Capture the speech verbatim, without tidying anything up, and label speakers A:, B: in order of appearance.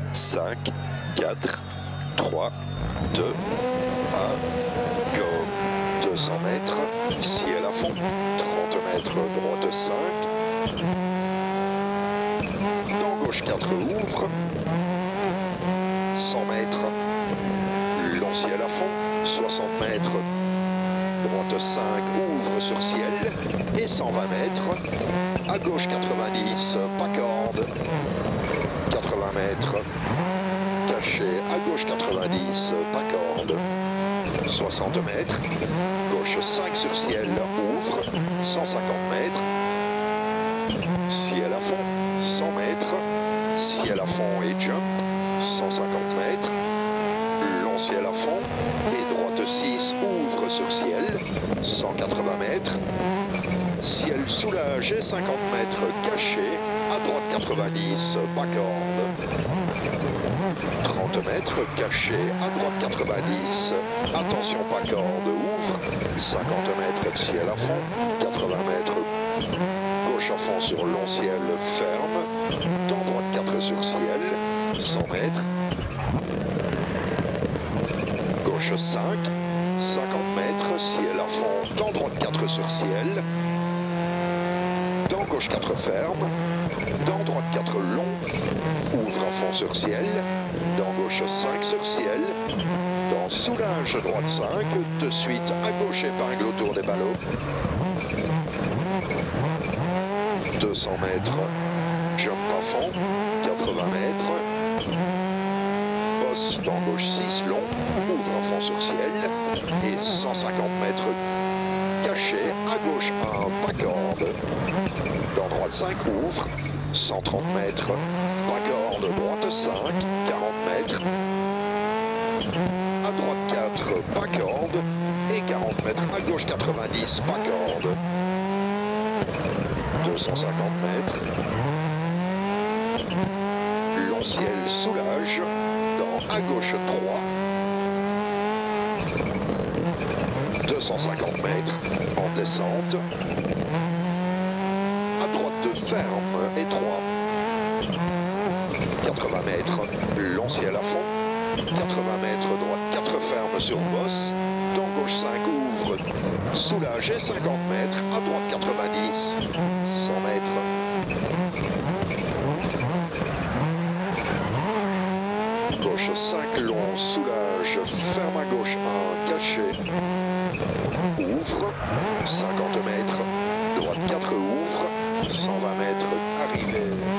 A: cinq, quatre, trois, deux, un, go. deux cents mètres, ciel à fond, trente mètres, droite cinq, dans gauche quatre ouvre, cent mètres, long ciel à fond, soixante mètres, droite cinq, ouvre sur ciel, et cent vingt mètres, à gauche quatre-vingt-dix, pas corde, quatre-vingts mètres, caché, à gauche quatre-vingt-dix, pas corde, soixante mètres, gauche cinq sur ciel, ouvre, cent cinquante mètres, ciel à fond, cent mètres, ciel à fond et jump, cent cinquante mètres, long ciel à fond, et droite six, ouvre sur ciel, cent quatre-vingts mètres, ciel soulage et cinquante mètres, caché, à droite quatre-vingt-dix, pas corde, trente mètres, caché, à droite quatre-vingt-dix, attention pas corde, ouvre, cinquante mètres, ciel à fond, quatre-vingts mètres, gauche à fond sur long ciel, ferme, dans droite quatre sur ciel, cent mètres, gauche cinq, cinquante mètres, ciel à fond, dans droite quatre sur ciel, dans gauche quatre ferme, dans droite quatre long, ouvre à fond sur ciel, dans gauche cinq sur ciel, dans soulage droite cinq, de suite à gauche épingle autour des ballots, deux cents mètres, jump à fond, quatre-vingts mètres, bosse dans gauche six long, ouvre à fond sur ciel, et cent cinquante mètres, caché, à gauche un, pas corde, dans droite cinq ouvre, cent trente mètres, pas corde, droite cinq, quarante mètres, à droite quatre, pas corde, et quarante mètres, à gauche quatre-vingt-dix, pas corde, deux cent cinquante mètres, long ciel soulage, dans à gauche trois, deux cent cinquante mètres, en descente, à droite de ferme et trois, quatre-vingts mètres, long ciel à fond, quatre-vingts mètres, droite quatre ferme sur bosse, dans gauche cinq ouvre, soulage et cinquante mètres, à droite quatre-vingt-dix, cent mètres, gauche cinq long, soulage, ferme à gauche un, caché, ouvre, cinquante mètres, droite quatre ouvre, cent vingt mètres, arrivée.